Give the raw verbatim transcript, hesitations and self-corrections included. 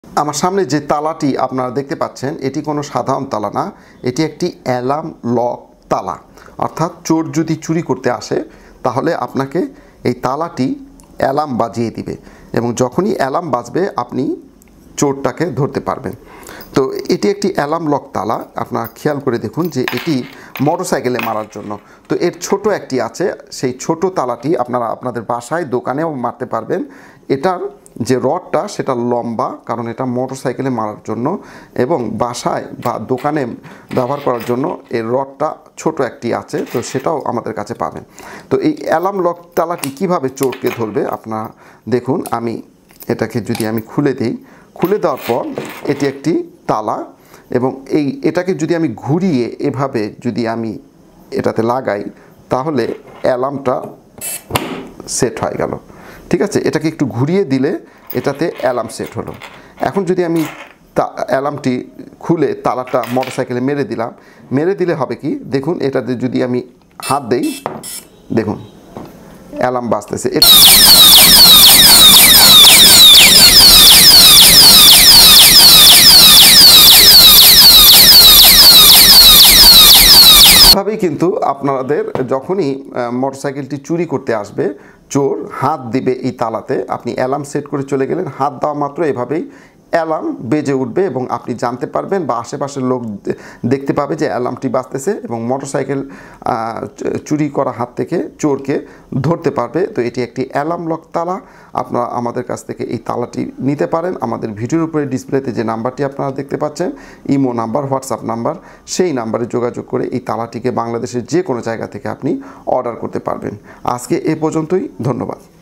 আমার সামনে যে তালাটি আপনারা দেখতে পাচ্ছেন এটি কোনো সাধারণ তালা না, এটি একটি অ্যালার্ম লক তালা। অর্থাৎ চোর যদি চুরি করতে আসে তাহলে আপনাকে এই তালাটি অ্যালার্ম বাজিয়ে দিবে এবং যখনই অ্যালার্ম বাজবে আপনি চোরটাকে ধরতে পারবেন। তো এটি একটি অ্যালার্ম লক তালা। আপনারা খেয়াল করে দেখুন যে এটি মোটরসাইকেলে মারার জন্য। তো এর ছোট একটি আছে, সেই ছোট তালাটি আপনারা আপনাদের বাসায় দোকানেও মারতে পারবেন। এটার যে রডটা সেটা লম্বা, কারণ এটা মোটরসাইকেলে মারার জন্য, এবং বাসায় বা দোকানে ব্যবহার করার জন্য এর রডটা ছোট একটি আছে, তো সেটাও আমাদের কাছে পাবেন। তো এই অ্যালার্ম লক তালাটি কিভাবে চোরকে ধরবে আপনারা দেখুন। আমি এটাকে যদি আমি খুলে দিই, খুলে দেওয়ার পর এটি একটি তালা, এবং এই এটাকে যদি আমি ঘুরিয়ে এভাবে যদি আমি এটাতে লাগাই তাহলে অ্যালার্মটা সেট হয়ে গেল। ঠিক আছে, এটাকে একটু ঘুরিয়ে দিলে এটাতে অ্যালার্ম সেট হলো। এখন যদি আমি অ্যালার্মটি খুলে তালাটা মোটরসাইকেলে মেরে দিলাম, মেরে দিলে হবে কি দেখুন, এটাতে যদি আমি হাত দেই দেখুন অ্যালার্ম বাজতেছে। ভাবেই কিন্তু আপনাদের যখনই মোটরসাইকেলটি চুরি করতে আসবে চোর, হাত দিবে এই তালাতে, আপনি অ্যালার্ম সেট করে চলে গেলেন, হাত দেওয়া মাত্র এভাবেই অ্যালার্ম বেজে উঠবে এবং আপনি জানতে পারবেন বা আশেপাশের লোক দেখতে পাবে যে অ্যালার্মটি বাজতেছে এবং মোটরসাইকেল চুরি করা হাত থেকে চোরকে ধরতে পারবে। তো এটি একটি অ্যালার্ম লক তালা। আপনারা আমাদের কাছ থেকে এই তালাটি নিতে পারেন। আমাদের ভিডিওর উপরে ডিসপ্লেতে যে নাম্বারটি আপনারা দেখতে পাচ্ছেন, ইমো নাম্বার, হোয়াটসঅ্যাপ নাম্বার, সেই নাম্বারে যোগাযোগ করে এই তালাটিকে বাংলাদেশের যে কোনো জায়গা থেকে আপনি অর্ডার করতে পারবেন। আজকে এ পর্যন্তই, ধন্যবাদ।